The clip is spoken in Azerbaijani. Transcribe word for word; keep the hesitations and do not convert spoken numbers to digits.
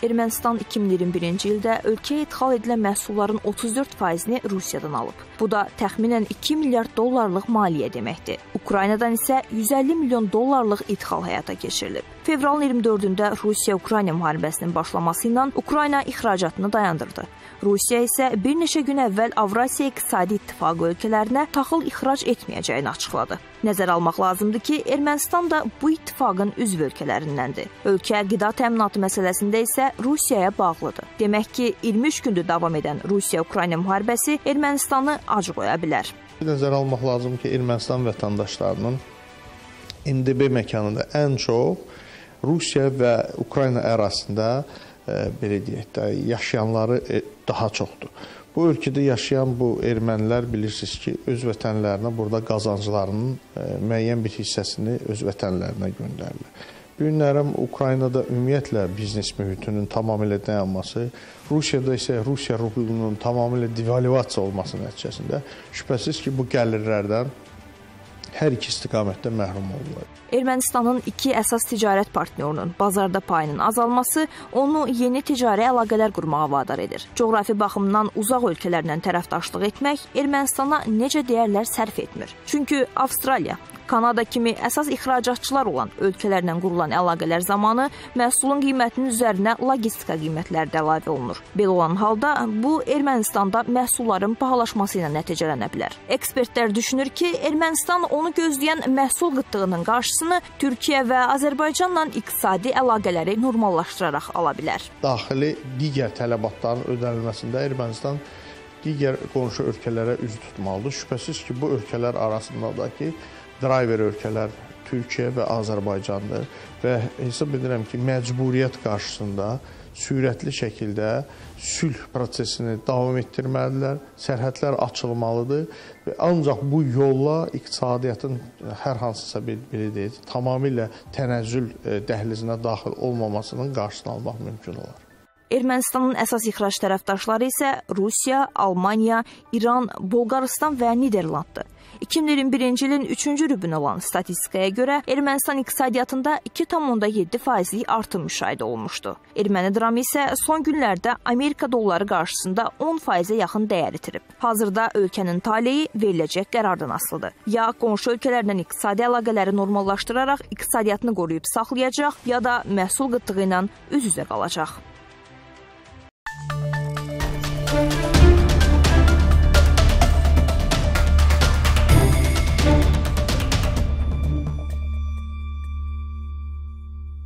Ermənistan iki min iyirmi birinci ildə ölkəyə idxal edilən məhsulların otuz dörd faizini Rusiyadan alıb. Bu da təxminən iki milyard dollarlıq maliyyə deməkdir. Ukraynadan isə yüz əlli milyon dollarlıq idxal həyata keçirilib. Fevralın iyirmi dördündə Rusiya-Ukrayna müharibəsinin başlaması ilə Ukrayna ixracatını dayandırdı. Rusiya isə bir neçə gün əvvəl Avrasiya İqtisadi İttifaqı ölkələrinə taxıl ixrac etməyəcəyini açıqladı. Nəzərə almaq lazımdır ki, Ermənistan da bu ittifaqın üzv ölkələrindəndir. Ölkə qida təminatı məsələsində isə Rusiyaya bağlıdır. Demək ki, iyirmi üç gündür davam edən Rusiya-Ukrayna müharibəsi Ermənistanı acı qoya bilər. Nəzərə almaq lazım ki, Ermənistan vətəndaşlarının M D B məkanında ən çox Rusiya və Ukrayna ərazisində e, belə deyək də, yaşayanları e, daha çoxdur. Bu ölkədə yaşayan bu ermənilər bilirsiniz ki, öz vətənlərinə burada qazanclarının e, müəyyən bir hissəsini öz vətənlərinə göndərirlər. Bu günlərim Ukraynada ümumiyyətlə biznes mühitinin tamamilə dayanması, Rusiyada isə Rusiya rublunun tamamilə devalvasiya olması nəticəsində şübhəsiz ki, bu gəlirlərdən hər iki istiqamətdə məhrum olurlar. Ermənistanın iki əsas ticarət partnyorunun bazarda payının azalması onu yeni ticari əlaqələr qurmağa vadar edir. Coğrafi baxımdan uzaq ölkələrlə tərəfdaşlıq etmək Ermənistana necə deyərlər sərf etmir. Çünki Avstraliya, Kanada kimi əsas ixracatçılar olan ölkələrlə qurulan əlaqələr zamanı məhsulun qiymətinin üzərinə logistika qiymətləri də əlavə olunur. Belə olan halda bu Ermənistanda məhsulların bahalaşması ilə nəticələnə bilər. Ekspertlər düşünür ki, Ermənistan onu gözləyən məhsul qıtlığının qarşısını Türkiyə və Azərbaycanla iqtisadi əlaqələri normallaşdıraraq ala bilər. Daxili digər tələbatların ödənilməsində Ermənistan digər qonşu ölkələrə üz tutmalıdır. Şübhəsiz ki, bu ölkələr arasındakı driver ölkələr Türkiyə və Azərbaycandır və hesab edirəm ki, məcburiyyət qarşısında sürətli şəkildə sülh prosesini davam etdirməlidirlər, sərhədlər açılmalıdır və ancaq bu yolla iqtisadiyyatın hər hansısa bir, belə deyək, tamamilə tənəzzül dəhlizinə daxil olmamasının qarşısını almaq mümkün olar. Ermənistanın əsas ixrac tərəfdaşları isə Rusiya, Almaniya, İran, Bolqarıstan və Niderlanddır. iki min iyirmi birinci ilin üçüncü rübünü olan statistikaya görə Ermənistan iqtisadiyyatında iki tam yeddi faizlik artım müşahidə olmuşdu. Erməni dramı isə son günlərdə Amerika dolları qarşısında on faizə yaxın dəyər itirib. Hazırda ölkənin taleyi veriləcək qərardan asılıdır. Ya qonşu ölkələrlə iqtisadi əlaqələri normallaşdıraraq iqtisadiyyatını qoruyub saxlayacaq, ya da məhsul qıtlığı ilə üz-üzə qalacaq.